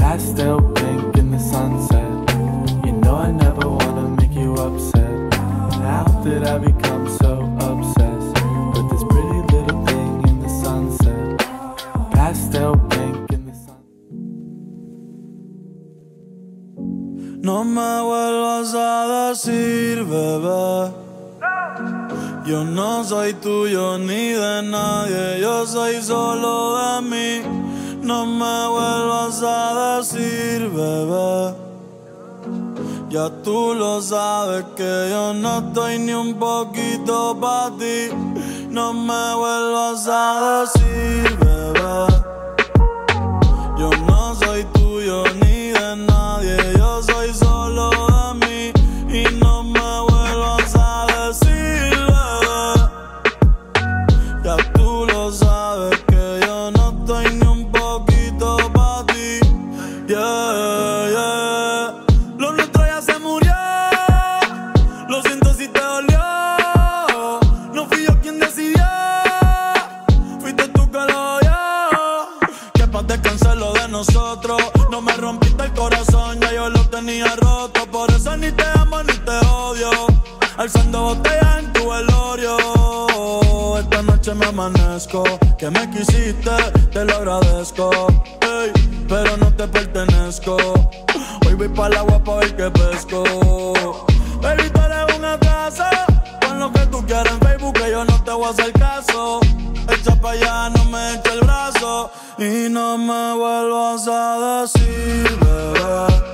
pastel pink in the sunset. You know I never wanna make you upset. How did I become so obsessed with this pretty little thing in the sunset? Pastel pink in the sunset. No me vuelvas a decir, bebé, yo no soy tuyo ni de nadie, yo soy solo de mí. No me vuelvas a decir, bebé, ya tú lo sabes que yo no estoy ni un poquito pa' ti. No me vuelvas a decir, bebé, yo no soy tuyo ni de nadie, yo soy solo de mí. Y no me vuelvas a decir, bebé, ya tú lo sabes que yo no estoy ni un poquito pa' ti. Yeah, yeah. Lo nuestro ya se murió, lo siento si te dolió. No fui yo quien decidió, fuiste tú que lo oyó. Que paz descanse lo de nosotros. No me rompiste el corazón, ya yo lo tenía roto. Por eso ni te amo ni te odio, alzando botellas en tu velorio. Esta noche me amanezco, que me quisiste, te lo agradezco, ey, pero no te pertenezco. Hoy voy pa' la agua pa' ver que pesco. Baby, tú eres un atraso, con lo que tú quieras en Facebook que yo no te voy a hacer caso. Echa pa' allá, no me echa el brazo. Y no me vuelvas a decir, bebé,